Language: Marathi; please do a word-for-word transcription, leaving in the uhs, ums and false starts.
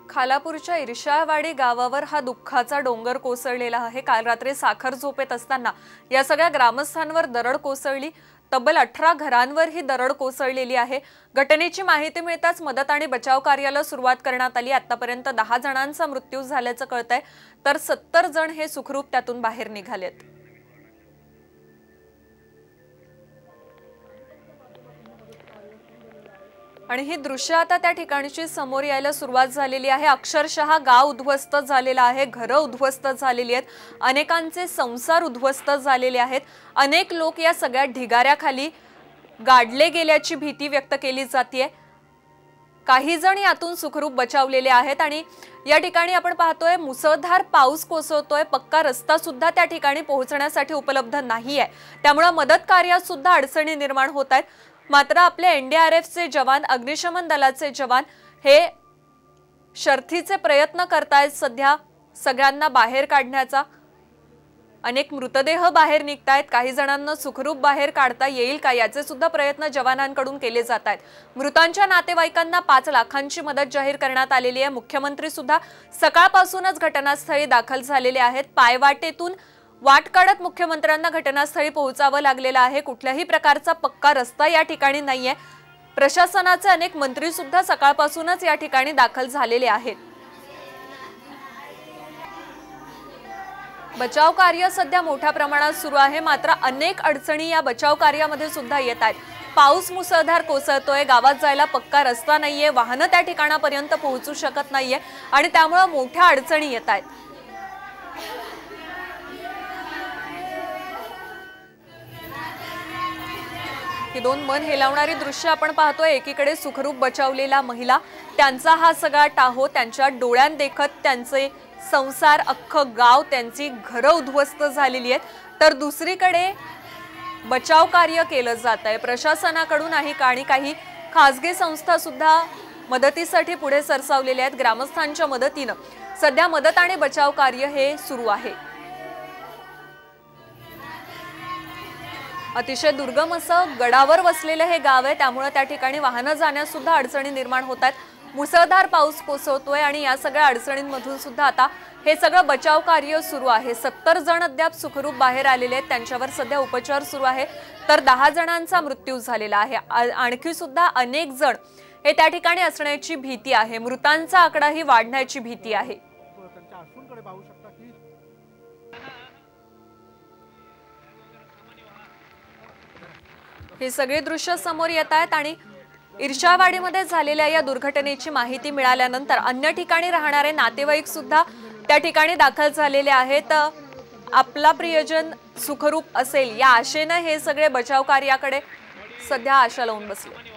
खालापूरच्या इर्शाळवाडी गावावर हा दुःखाचा डोंगर कोसळलेला आहे। काल रात्री साखर झोपेत असताना या सगळ्या ग्रामस्थांवर दरड कोसळली। तब्बल अठरा घरांवर ही दरड कोसळलेली आहे। घटनेची माहिती मिळताच मदत आणि बचाव कार्याला सुरुवात करण्यात आली। आतापर्यंत दहा जणांचा मृत्यू झाल्याचं कळतंय, तर सत्तर जण हे सुखरूप त्यातून बाहेर निघालेत। आणि ही दृश्य आता त्या ठिकाणची समोर यायला सुरुवात झालेली आहे। अक्षरशः गाव उद्ध्वस्त झालेला आहे, घरं उद्ध्वस्त झालेली आहेत, अनेकांचे संसार उद्ध्वस्त झालेले आहेत। अनेक लोक या सगळ्या ढिगाऱ्याखाली गाडले गेल्याची भीती व्यक्त केली जाते। काही जण यातून सुखरूप बचावलेले आहेत आणि या ठिकाणी आपण पाहतोय मुसळधार पाऊस कोसळतोय। पक्का रस्ता सुद्धा त्या ठिकाणी पोहोचण्यासाठी उपलब्ध नाहीये, त्यामुळे मदत कार्यात सुद्धा अडचणी निर्माण होत आहेत। मात्र आपले एनडीआरएफचे जवान, अग्निशमन दलाचे जवान हे शर्थीचे प्रयत्न करतायत सध्या सगळ्यांना बाहेर काढण्याचा। अनेक मृतदेह बाहेर निघतायत, काही जणांना सुखरूप बाहेर काढता येईल का याचे सुद्धा प्रयत्न जवानांकडून केले जात आहेत। मृतांच्या नातेवाईकांना पाच लाखांची मदत जाहीर करण्यात आलेली आहे। मुख्यमंत्री सुद्धा सकाळपासूनच घटनास्थळी दाखल झालेले आहेत। पायवाटेतून वाट काढत मुख्यमंत्र्यांना घटनास्थळी पोहोचावं लागलेलं आहे। कुठल्याही प्रकारचा पक्का रस्ता या ठिकाणी नाहीये। प्रशासनाचे अनेक मंत्री सुद्धा सकाळपासूनच या ठिकाणी दाखल झालेले आहेत। बचाव कार्य सध्या मोठ्या प्रमाणात सुरू आहे, मात्र अनेक अडचणी या बचाव कार्यामध्ये सुद्धा येत आहेत। पाऊस मुसळधार कोसळतोय, गावात जायला पक्का रस्ता नाहीये, वाहनं त्या ठिकाणापर्यंत पोहोचू शकत नाहीये आणि त्यामुळे मोठ्या अडचणी येत आहेत। ही दोन मन हेलावणारी दृश्य आपण पाहतोय। एकीकडे सुखरूप बचावलेला महिला, त्यांचा हा सगळा टाहो त्यांच्या डोळ्यात देखत त्यांचे संसार, अख्खं गाव, त्यांची घरं उद्ध्वस्त झालेली आहेत, तर दुसरीकडे बचाव कार्य केलं जात आहे प्रशासनाकडून आहे आणि काही खासगी संस्था सुद्धा मदतीसाठी पुढे सरसावलेल्या आहेत। ग्रामस्थांच्या मदतीने सध्या मदत आणि बचाव कार्य हे सुरू आहे। अतिशय दुर्गम असं गडावर वसलेलं हे गाव आहे, त्यामुळे त्या ठिकाणी वाहनं जाण्यास सुद्धा अडचणी निर्माण होत आहेत। मुसळधार पाऊस कोसळतोय आणि या सगळ्या अडचणींमधून सुद्धा आता हे सगळं बचाव कार्य सुरू आहे। सत्तर जण अद्याप सुखरूप बाहेर आलेले आहेत, त्यांच्यावर सध्या उपचार सुरू आहे, तर दहा जणांचा मृत्यू झालेला आहे। आणखी सुद्धा अनेक जण हे त्या ठिकाणी असण्याची भीती आहे। मृतांचा आकडाही वाढण्याची भीती आहे। हे सगळे दृश्य समोर येत आहेत आणि इर्शाळवाडीमध्ये झालेल्या या दुर्घटनेची माहिती मिळाल्यानंतर अन्य ठिकाणी राहणारे नातेवाईक सुद्धा त्या ठिकाणी दाखल झालेले आहेत। आपला प्रियजन सुखरूप असेल या आशेने हे सगळे बचाव कार्याकडे सध्या आशा लावून बसले।